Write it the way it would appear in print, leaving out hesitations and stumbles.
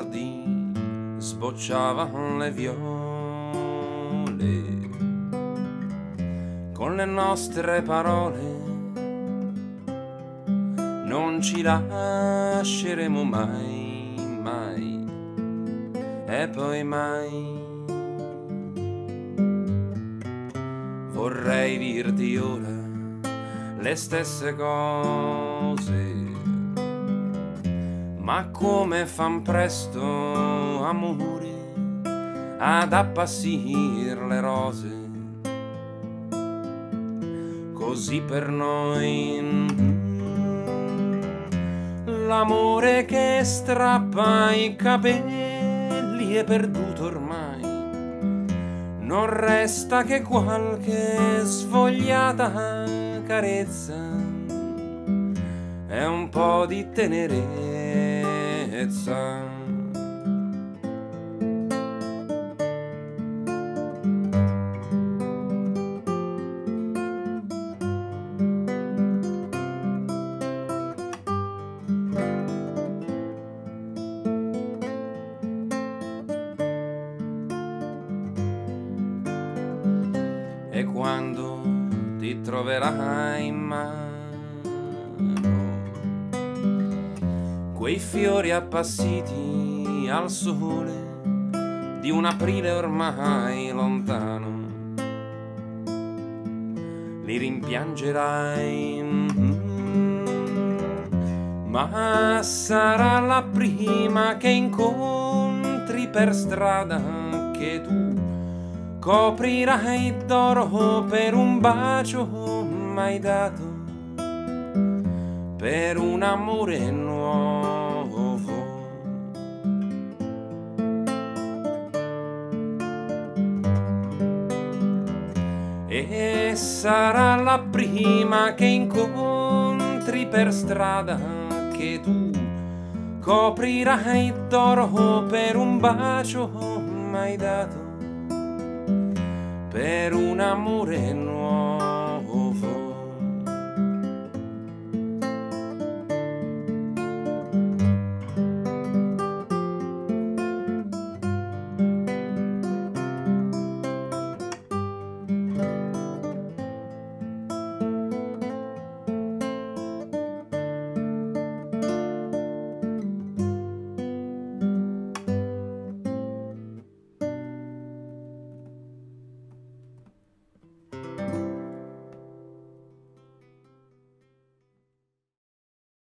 ricordi sbocciavano le viole, con le nostre parole non ci lasceremo mai, mai e poi mai. Vorrei dirti ora le stesse cose, ma come fan presto, amore, ad appassir le rose. Così per noi l'amore che strappa i capelli è perduto ormai. Non resta che qualche svogliata carezza e un po' di tenerezza. E quando ti troverai in mano quei fiori appassiti al sole di un aprile ormai lontano, li rimpiangerai, ma sarà la prima che incontri per strada che tu coprirai d'oro per un bacio mai dato, per un amore nuovo. E sarà la prima che incontri per strada che tu coprirai d'oro per un bacio mai dato, per un amore nuovo.